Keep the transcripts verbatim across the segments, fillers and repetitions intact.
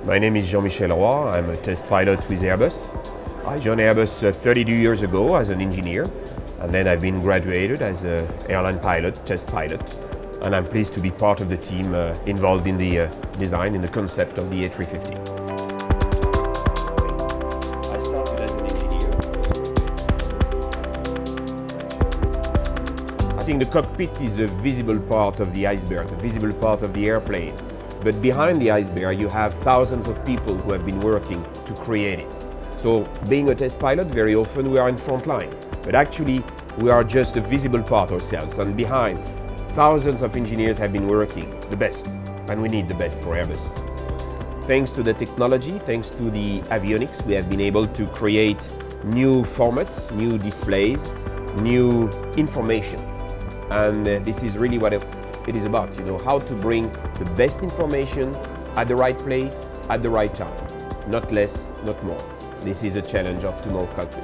My name is Jean-Michel Roy. I'm a test pilot with Airbus. I joined Airbus uh, thirty-two years ago as an engineer, and then I've been graduated as an airline pilot, test pilot, and I'm pleased to be part of the team uh, involved in the uh, design and the concept of the A three fifty. I started as an engineer. I think the cockpit is a visible part of the iceberg, a visible part of the airplane. But behind the iceberg, you have thousands of people who have been working to create it. So being a test pilot, very often we are in front line. But actually, we are just a visible part ourselves. And behind, thousands of engineers have been working the best. And we need the best for Airbus. Thanks to the technology, thanks to the avionics, we have been able to create new formats, new displays, new information. And uh, this is really what it, it is about, you know, how to bring the best information at the right place, at the right time. Not less, not more. This is a challenge of tomorrow's cockpit.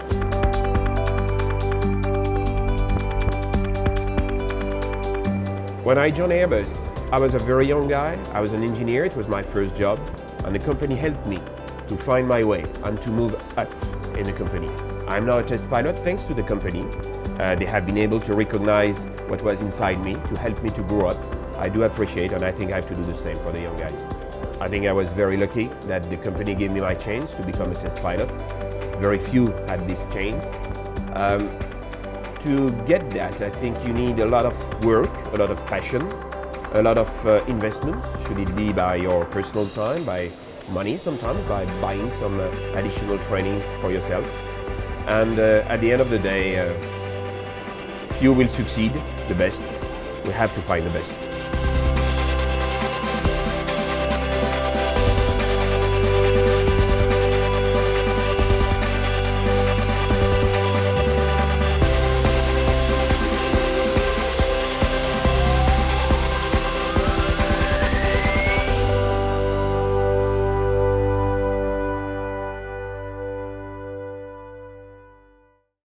When I joined Airbus, I was a very young guy. I was an engineer. It was my first job. And the company helped me to find my way and to move up in the company. I'm now a test pilot thanks to the company. Uh, they have been able to recognize what was inside me to help me to grow up. I do appreciate, and I think I have to do the same for the young guys. I think I was very lucky that the company gave me my chance to become a test pilot. Very few had this chance. Um, to get that, I think you need a lot of work, a lot of passion, a lot of uh, investment. Should it be by your personal time, by money sometimes, by buying some uh, additional training for yourself. And uh, at the end of the day, uh, few will succeed, the best. We have to find the best.